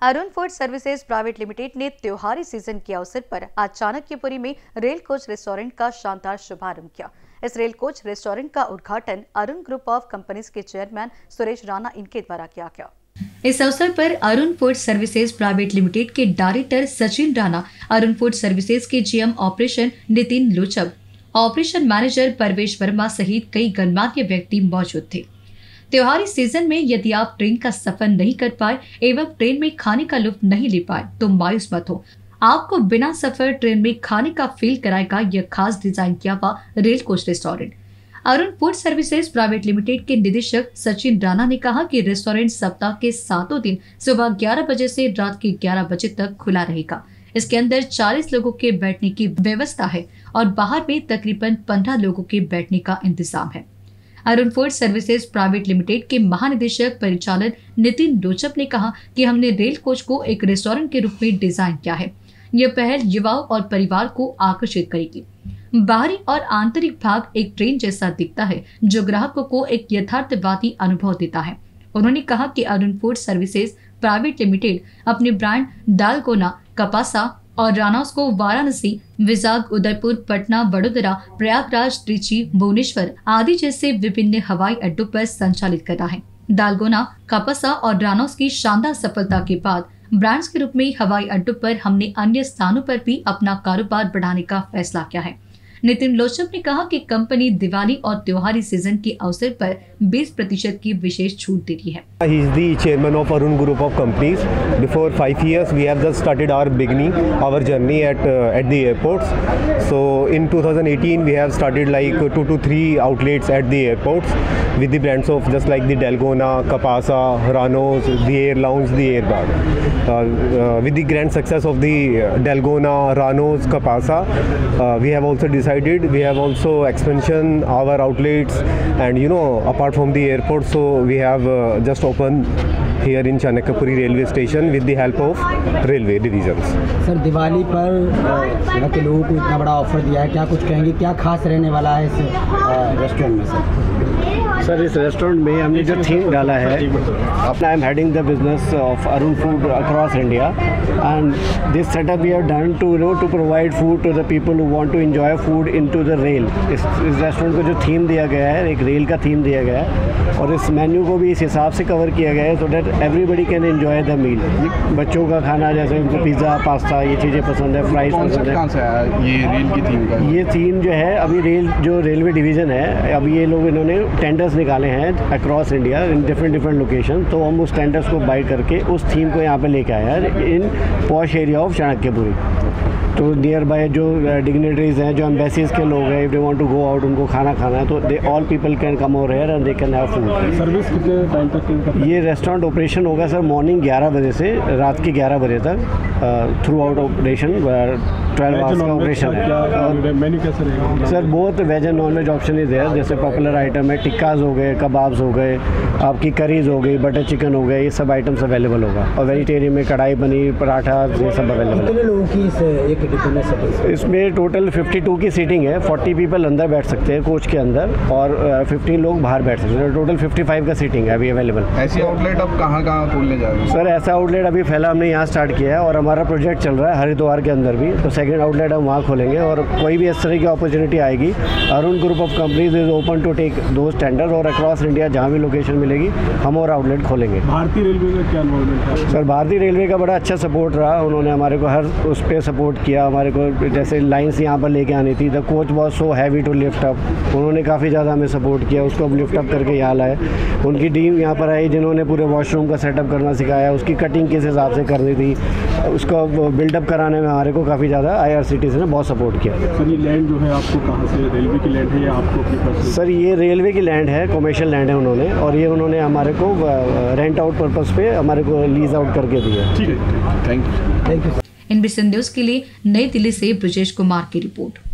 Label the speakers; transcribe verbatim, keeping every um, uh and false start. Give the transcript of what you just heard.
Speaker 1: Arun food services private limited ने त्योहारी season के अवसर पर आज चाणक्यपुरी में रेल कोच रेस्टोरेंट का शानदार शुभारंभ किया। इस रेल कोच रेस्टोरेंट का उद्घाटन अरुण ग्रुप ऑफ कंपनीज के चेयरमैन सुरेश राणा इनके द्वारा किया गया। इस अवसर पर Arun food services private limited के director Sachin Rana, Arun food services के GM operation Nitin Lochab, operation manager Parvesh Verma सहित कई गणमान्य व्यक्ति मौजूद थे। त्योहारी सीजन में यदि आप ट्रेन का सफर नहीं कर पाए एवं ट्रेन में खाने का लुत्फ नहीं ले पाए तो मायूस मत हो। आपको बिना सफर ट्रेन में खाने का फील कराएगा यह खास डिजाइन किया हुआ rail coach restaurant. Arun food services private limited के निदेशक सचिन राणा ने कहा कि रेस्टोरेंट सप्ताह के सातों दिन सुबह ग्यारह बजे से रात के ग्यारह बजे तक खुला रहेगा। इसके अंदर चालीस लोगों के बैठने की व्यवस्था है और बाहर में तकरीबन पंद्रह लोगों के बैठने का इंतजाम है। Arun food services private limited के महानिदेशक परिचालन नितिन लोचब ने कहा कि हमने रेल कोच को एक रेस्टोरेंट के रूप में डिजाइन किया है। यह पहल युवाओं और परिवार को आकर्षित करेगी। बाहरी और आंतरिक भाग एक ट्रेन जैसा दिखता है जो ग्राहकों को एक यथार्थवादी अनुभव देता है। उन्होंने कहा कि Arun food services private limited अपने ब्रांड दालगोना, कपासा और रानौस को वाराणसी, विजाग, उदयपुर, पटना, वडोदरा, प्रयागराज, त्रिची, भुवनेश्वर आदि जैसे विभिन्न हवाई अड्डों पर संचालित करना है। दालगोना, कपासा और रानौस की शानदार सफलता के बाद ब्रांड्स के रूप में हवाई अड्डों पर हमने अन्य स्थानों पर भी अपना कारोबार बढ़ाने का फैसला किया है। नितिन लोचब ने कहा कि कंपनी दिवाली और त्योहारी सीजन के अवसर पर बीस प्रतिशत की विशेष छूट दे रही है।
Speaker 2: He is the chairman of Arun Group of Companies. Before five years, we have just started our beginning, our journey at uh, at the airports. So in two thousand eighteen, we have started like two to three outlets at the airports with the brands of just like the Dalgona, Kapasa, Ranos, the Air Lounge, the Air Bar. Uh, uh, with the grand success of the Dalgona, Ranos, Kapasa, uh, we have also decided we have also expansion our outlets, and you know apart from the airport, so we have uh, just opened here in Chanakapuri railway station with the help of railway divisions.
Speaker 3: Sir, Diwali पर यहाँ के लोगों को इतना बड़ा offer दिया है, क्या कुछ कहेंगे, क्या खास रहने वाला है इस रेस्टोरेंट में? सर
Speaker 4: सर इस रेस्टोरेंट में हमने जो थीम डाला है, अपना I am heading the business of Arun food across India, and this setup we have done to know to provide food to the people who want to enjoy food into the rail. इस इस restaurant को जो theme दिया गया है, एक rail का theme दिया गया है, और इस मेन्यू को भी इस हिसाब से कवर किया गया है so that everybody can enjoy the meal. बच्चों का खाना, जैसे उनको पिज़्ज़ा, पास्ता, ये चीज़ें पसंद है, फ्राइज पसंद है।
Speaker 5: ये रेल की थीम का
Speaker 4: ये थीम जो है, अभी रेल जो रेलवे डिवीज़न है, अभी ये लोग इन्होंने टेंडर्स निकाले हैं across India in different different location, तो हम उस टेंडर्स को बाई करके उस थीम को यहाँ पे लेके आए हैं in posh area of Chanakyapuri. तो नियर बाय जो डिग्नेटरीज हैं, जो एम्बेसीज के लोग हैं, if they want to go out, उनको खाना खाना है, तो they all people can come over here and they can have food.
Speaker 5: Service कितने टाइम तक?
Speaker 4: ये रेस्टोरेंट ऑपरेशन होगा सर मॉर्निंग ग्यारह बजे से रात के ग्यारह बजे तक, throughout operation twelve hours का ऑपरेशन है।
Speaker 5: और मेन्यू कैसे रहेगा?
Speaker 4: सर बहुत veg and non veg option ही है, जैसे पॉपुलर आइटम है, टिक्काज हो गए, कबाब्स हो गए, आपकी करीज हो गई, बटर चिकन हो गए, ये सब आइटम्स अवेलेबल होगा। और वेजिटेरियन में कढ़ाई पनीर, पराठा, ये सब अवेलेबल है।
Speaker 3: कितने लोगों की इस एक डिब्बे में सफर?
Speaker 4: इसमें टोटल बावन की सीटिंग है, चालीस पीपल अंदर बैठ सकते हैं कोच के अंदर, और पंद्रह लोग बाहर बैठ सकते हैं। टोटल पचपन का सीटिंग है अभी अवेलेबल।
Speaker 5: ऐसी आउटलेट अब कहाँ कहाँ खोलने जा रहे हैं?
Speaker 4: सर ऐसा आउटलेट अभी पहला हमने यहाँ स्टार्ट किया है, और हमारा प्रोजेक्ट चल रहा है हरिद्वार के अंदर भी, तो सेकंड आउटलेट हम वहाँ खोलेंगे। और कोई भी इस तरह की अपॉर्चुनिटी आएगी, Arun group of companies is open to take those tender, और अक्रॉस इंडिया जहाँ भी लोकेशन मिलेगी हम और आउटलेट खोलेंगे।
Speaker 5: भारतीय रेलवे का क्या इन्वॉल्वमेंट है?
Speaker 4: सर भारतीय रेलवे का बड़ा अच्छा सपोर्ट रहा, उन्होंने हमारे को हर उस पर सपोर्ट किया। हमारे को जैसे लाइन्स यहाँ पर लेके आनी थी, the coach was so heavy to lift up, उन्होंने काफ़ी ज़्यादा हमें सपोर्ट किया, उसको हम लिफ्ट अप करके यहाँ लाए। उनकी टीम यहाँ पर आई जिन्होंने पूरे वॉशरूम का सेटअप करना सिखाया, उसकी कटिंग किस हिसाब से करनी थी, उसको बिल्डअप कराने में हमारे को काफ़ी ज़्यादा I R C T C ने बहुत सपोर्ट किया।
Speaker 5: सर ये लैंड जो है आपको कहाँ से, रेलवे की लैंड है या आपको अपने पास?
Speaker 4: सर ये रेलवे की लैंड है, कॉमर्शियल लैंड है उन्होंने, और ये उन्होंने हमारे को रेंट आउट पर्पज़ पे हमारे को लीज आउट करके दिया।
Speaker 5: ठीक है, thank you.
Speaker 3: Thank you.
Speaker 1: NBC news के लिए नई दिल्ली से ब्रजेश कुमार की रिपोर्ट।